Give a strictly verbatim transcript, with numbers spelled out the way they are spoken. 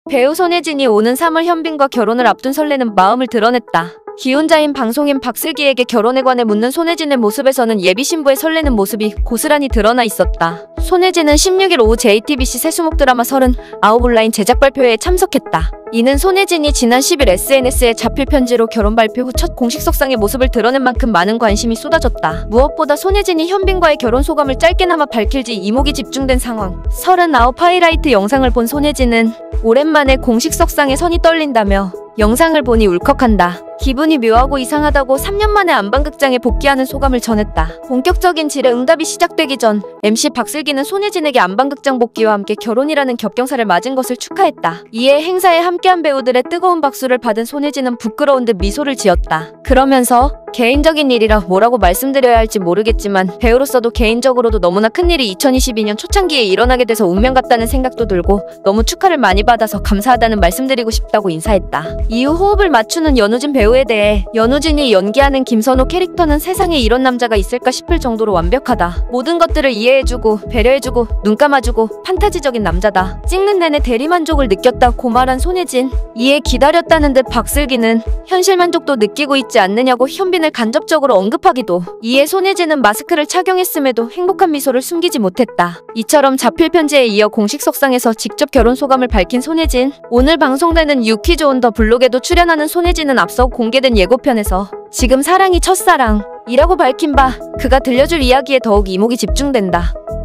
배우 손예진이 오는 삼월 현빈과 결혼을 앞둔 설레는 마음을 드러냈다. 기혼자인 방송인 박슬기에게 결혼에 관해 묻는 손예진의 모습에서는 예비 신부의 설레는 모습이 고스란히 드러나 있었다. 손예진은 십육 일 오후 제이티비씨 세수목 드라마 서른아홉 온라인 제작 발표회에 참석했다. 이는 손예진이 지난 십 일 에스엔에스에 자필 편지로 결혼 발표 후 첫 공식 석상의 모습을 드러낸 만큼 많은 관심이 쏟아졌다. 무엇보다 손예진이 현빈과의 결혼 소감을 짧게나마 밝힐지 이목이 집중된 상황. 서른아홉 하이라이트 영상을 본 손예진은 오랜만에 공식 석상에 손이 떨린다며 영상을 보니 울컥한다. 기분이 묘하고 이상하다고 삼 년 만에 안방극장에 복귀하는 소감을 전했다. 본격적인 질의응답이 시작되기 전 엠씨 박슬기는 손예진에게 안방극장 복귀와 함께 결혼이라는 겹경사를 맞은 것을 축하했다. 이에 행사에 함께한 배우들의 뜨거운 박수를 받은 손예진은 부끄러운 듯 미소를 지었다. 그러면서 개인적인 일이라 뭐라고 말씀드려야 할지 모르겠지만 배우로서도 개인적으로도 너무나 큰일이 이천이십이 년 초창기에 일어나게 돼서 운명 같다는 생각도 들고 너무 축하를 많이 받아서 감사하다는 말씀드리고 싶다고 인사했다. 이후 호흡을 맞추는 연우진 배우에 대해 연우진이 연기하는 김선호 캐릭터는 세상에 이런 남자가 있을까 싶을 정도로 완벽하다. 모든 것들을 이해해주고 배려해주고 눈 감아주고 판타지적인 남자다. 찍는 내내 대리만족을 느꼈다고 말한 손예진. 이에 기다렸다는 듯 박슬기는 현실 만족도 느끼고 있지 않느냐고 현빈을 간접적으로 언급하기도. 이에 손예진은 마스크를 착용했음에도 행복한 미소를 숨기지 못했다. 이처럼 자필 편지에 이어 공식 석상에서 직접 결혼 소감을 밝힌 손예진. 오늘 방송되는 유퀴즈 온 더 블록에도 출연하는 손예진은 앞서 공개된 예고편에서 지금 사랑이 첫사랑이라고 밝힌 바 그가 들려줄 이야기에 더욱 이목이 집중된다.